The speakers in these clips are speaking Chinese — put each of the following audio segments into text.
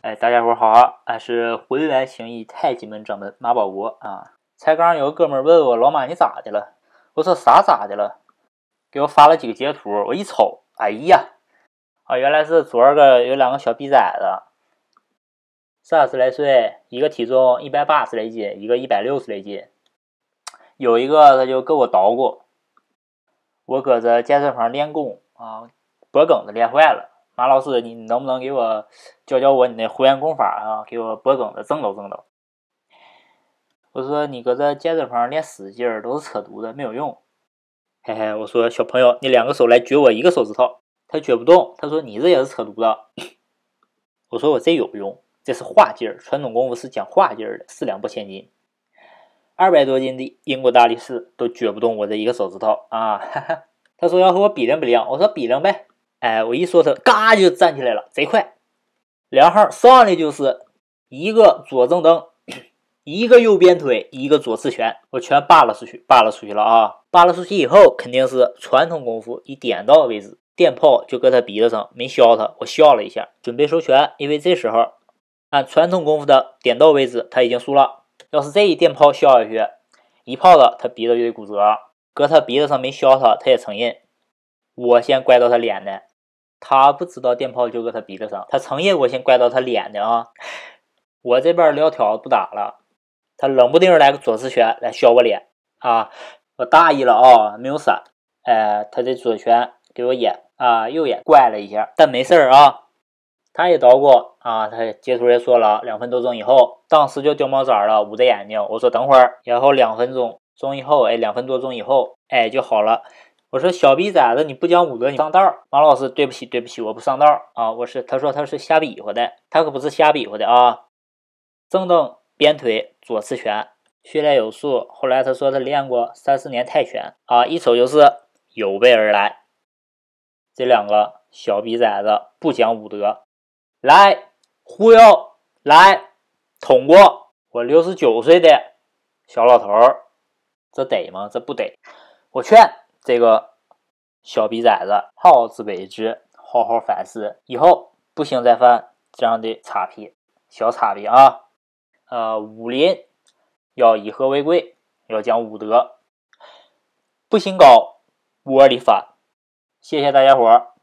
大家伙好啊！俺是回来兴义太极门掌门马保国啊。才刚有个哥们问我，老马你咋的了？我说啥咋的了？给我发了几个截图，我一瞅，哎呀，原来是昨儿个有两个小逼崽子，30来岁，一个体重180来斤，一个160来斤。有一个他就跟我捣鼓，我搁这健身房练功啊，脖梗子练坏了。马老师，你能不能给我教我你那回元功法啊？给我脖梗子正道。我说你搁这健身房练使劲儿都是扯犊子，没有用。嘿嘿，我说小朋友，你2个手来撅我1个手指头，他撅不动。他说你这也是扯犊子。我说我这有用，这是化劲儿，传统功夫是讲化劲儿的，4两拨千斤。200多斤的英国大力士都撅不动我这1个手指头啊！哈哈。他说要和我比量不量，我说比量呗。我一说他嘎就站起来了，贼快。2号上来就是一个左正蹬，一个右边腿，一个左刺拳，我全扒拉出去了啊！扒拉出去以后，肯定是传统功夫以点到为止，电炮就搁他鼻子上没削他，我笑了一下，准备收拳，因为这时候按传统功夫的点到为止，他已经输了。要是这一电炮削下去，一炮的他鼻子就得骨折，搁他鼻子上没削他也成印。我先拐到他脸的，他不知道电炮就搁他鼻子上，他成印我先拐到他脸的啊！我这边撂挑不打了，他冷不丁来个左刺拳来削我脸啊！我大意了啊，没有闪。他这左拳给我眼啊右眼怪了一下，但没事啊。他也捣鼓啊，他截图也说了，2分多钟以后，当时就掉毛色了，捂着眼睛。我说等会儿，然后2分钟以后，2分多钟以后，就好了。我说小逼崽子，你不讲武德，你上道。马老师，对不起，我不上道啊！他说他是瞎比划的，他可不是瞎比划的啊！正蹬边腿左刺拳，训练有素。后来他说他练过30年泰拳啊，一瞅就是有备而来。这2个小逼崽子不讲武德，来忽悠，来捅过我69岁的小老头儿，这得吗？这不得。我劝这个小逼崽子好自为之，好好反思，以后不行再犯这样的小叉皮啊！武林要以和为贵，要讲武德，不行高窝里反。谢谢大家伙儿。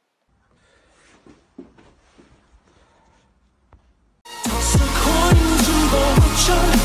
Toss a coin to vulture.